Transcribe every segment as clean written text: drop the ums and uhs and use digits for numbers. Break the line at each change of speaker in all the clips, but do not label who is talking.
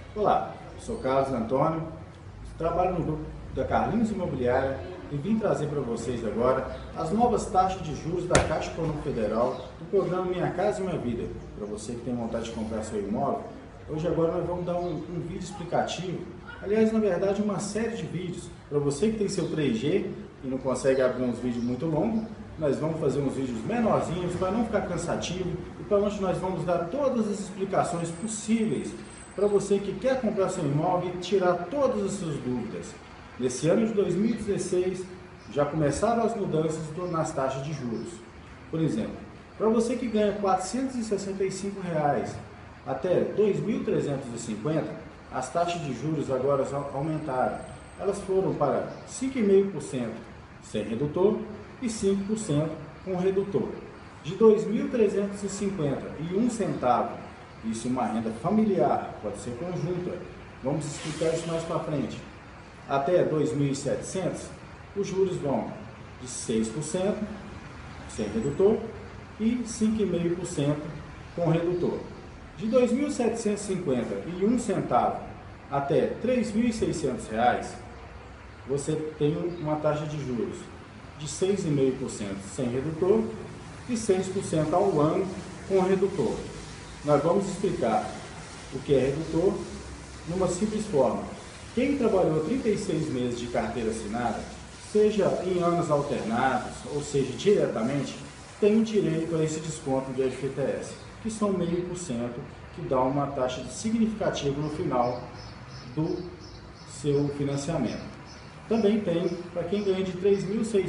Olá, sou Carlos Antônio, trabalho no grupo da Carlinhos Imobiliária e vim trazer para vocês agora as novas taxas de juros da Caixa Econômica Federal do programa Minha Casa e Minha Vida. Para você que tem vontade de comprar seu imóvel, hoje agora nós vamos dar um vídeo explicativo, aliás, na verdade, uma série de vídeos. Para você que tem seu 3G e não consegue abrir uns vídeos muito longos, nós vamos fazer uns vídeos menorzinhos para não ficar cansativo e para onde nós vamos dar todas as explicações possíveis para você que quer comprar seu imóvel e tirar todas as suas dúvidas. Nesse ano de 2016, já começaram as mudanças nas taxas de juros. Por exemplo, para você que ganha R$ 465 até R$ 2.350, as taxas de juros agora aumentaram. Elas foram para 5,5% sem redutor e 5% com redutor. De R$ 2.350,01, isso é uma renda familiar, pode ser conjunta, vamos explicar isso mais para frente, até 2.700, os juros vão de 6% sem redutor e 5,5% com redutor. De R$ 2.750,01 até R$ 3.600, você tem uma taxa de juros de 6,5% sem redutor e 6% ao ano com redutor. Nós vamos explicar o que é redutor numa simples forma. Quem trabalhou 36 meses de carteira assinada, seja em anos alternados, ou seja, diretamente, tem direito a esse desconto de FGTS, que são 0,5%, que dá uma taxa significativa no final do seu financiamento. Também tem para quem ganha de R$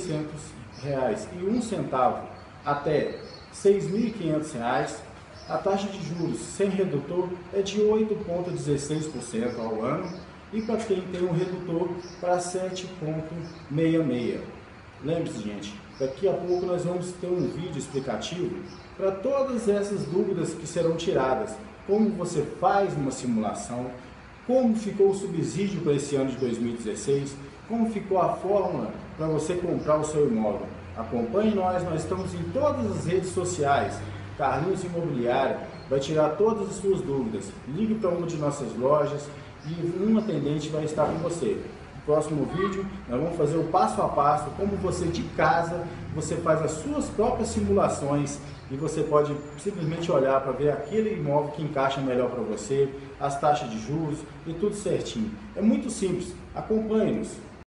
3.600,01 até R$ 6.500, a taxa de juros sem redutor é de 8,16% ao ano e para quem tem um redutor para 7,66%. Lembre-se, gente, daqui a pouco nós vamos ter um vídeo explicativo para todas essas dúvidas que serão tiradas. Como você faz uma simulação, como ficou o subsídio para esse ano de 2016, como ficou a fórmula para você comprar o seu imóvel. Acompanhe nós estamos em todas as redes sociais. Carlinhos Imobiliária vai tirar todas as suas dúvidas. Ligue para uma de nossas lojas e um atendente vai estar com você. No próximo vídeo, nós vamos fazer o passo a passo, como você de casa, você faz as suas próprias simulações e você pode simplesmente olhar para ver aquele imóvel que encaixa melhor para você, as taxas de juros e tudo certinho. É muito simples. Acompanhe-nos.